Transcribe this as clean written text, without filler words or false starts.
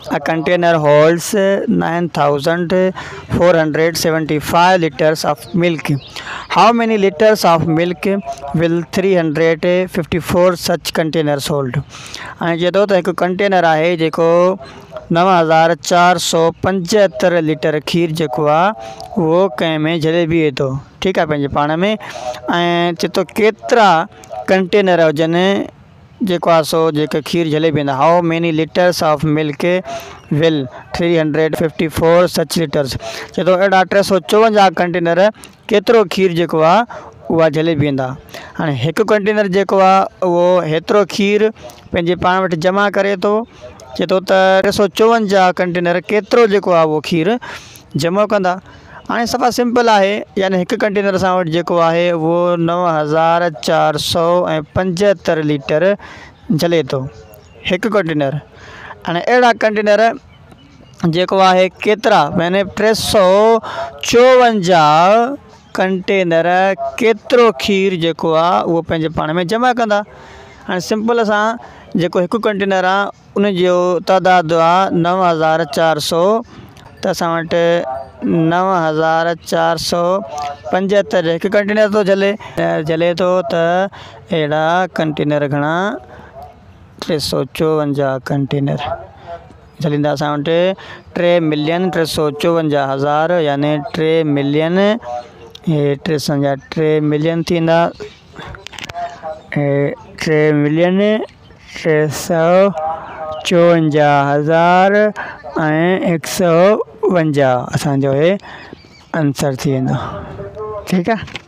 A container holds 9,475 liters of milk. How many liters of milk will 354 such containers hold? ऐं चए थो त हिकु कंटेनर आहे जेको 9,475 लीटर खीर जेको आहे उहो कंहिं में झले बीहे थो, ठीकु आहे, पंहिंजे पाण में। ऐं चए थो केतिरा कंटेनर हुजनि जेको आहे सो जेके खीर झले बीहंदा। How many litres of milk will 354 such litres. चए थो अहिड़ा 354 कंटेनर केतिरो खीर जेको आहे उहा झले बीहंदा। हाणे हिकु कंटेनर जेको आहे उहो हेतिरो खीर पंहिंजे पाण वटि जमा करे थो। चए थो त 354 कंटेनर केतिरो जेको आहे उहो खीर जमा कंदा। हाणे सफ़ा सिंपल आहे, यानी हिकु कंटेनर असां वटि जेको आहे उहो 9,475 लीटर झले थो हिकु कंटेनर। हाणे अहिड़ा कंटेनर जेको आहे केतिरा, यानी 354 कंटेनर केतिरो खीर जेको आहे उहो पंहिंजे पाण में जमा कंदा। हाणे सिंपल असां जेको हिकु कंटेनर आहे उन जो तइदादु आहे 9,400, त असां वटि 9,475 हिकु कंटेनर थो झले थो, त अहिड़ा कंटेनर घणा 354 कंटेनर झलींदा असां वटि 3,354,000, यानी 3 मिलियन थींदा 3,354,152 असांजो हे आंसर थी वेंदो, ठीकु आहे।